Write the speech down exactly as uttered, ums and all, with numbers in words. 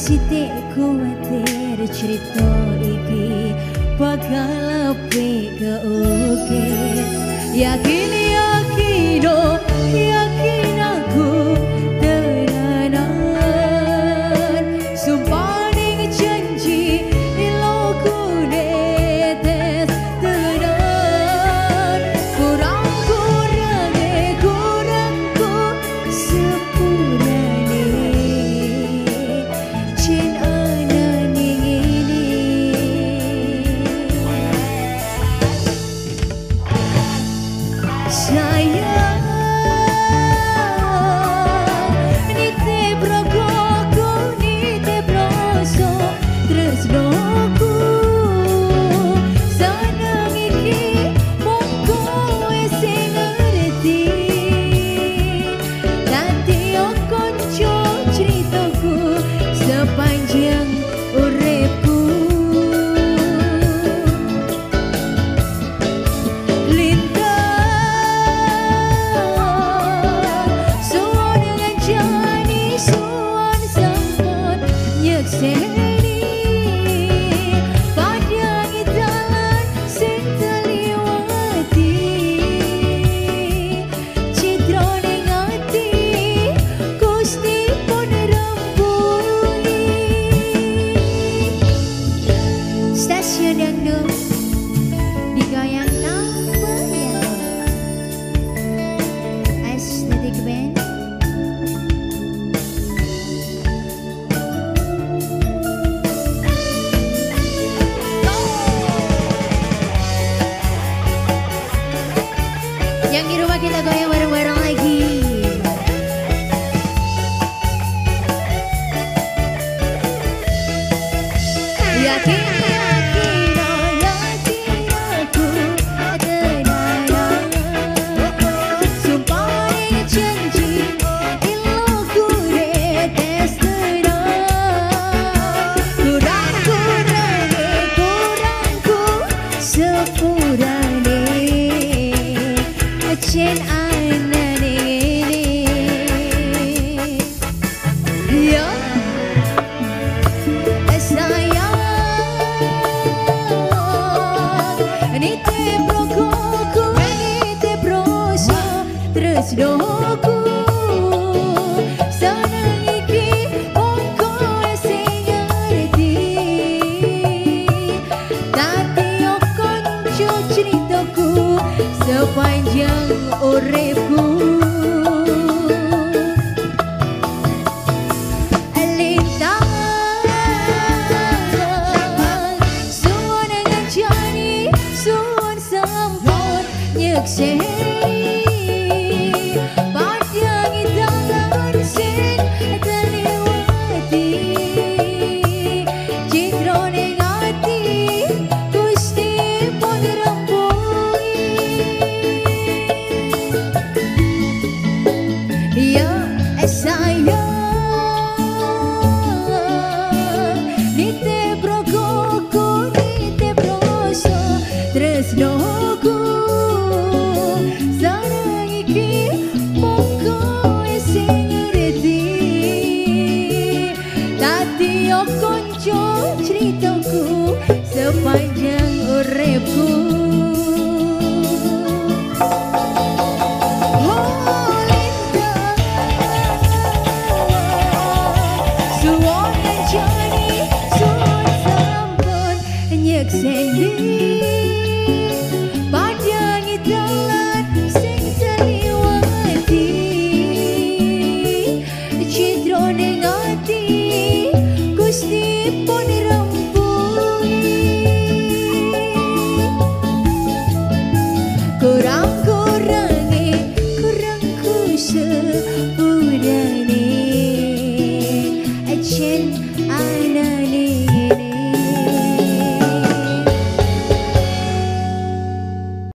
Siti kuatir cerita iki bakal api ke oke. Yakin yakin oh yakin aku tenanan. Sumpah ning janji iloku netes tenan. Kurang kurang eh kurangku sepurane. Cin ana ning ini sayang nite brogoku nite broso tresnoku sanang iki mongko wis ngerti dadi konco ceritaku sepanjang uripku. Stasiun dangdut digoyang tambah ya Aesthetic Band. Yang di rumah kita goyang bareng-bareng lagi. Yakin yakin oh yakin aku tenanan. Sumpah ning janji iloku netes tenan. Kurang kurang eh kurangku sepurane. Cin ana ning ini yo sayang nite brogoku nite broso tresnoku sanang iki mongko sing ngerti dadi konco ceritaku sepanjang uripku. Nyekseni pandangi tangan sing terlewati citra ning ati Gusti pun rembugi. Ya sayang nite brogoku nite broso tresnoku konco ceritaku sepanjang uripku. Oh Linda suwon janji suwon sampun nyekseni pandangi dalan sing terliwati citra ning ati Gusti pun rembugi. Kurang-kurangi kurangku sepurane.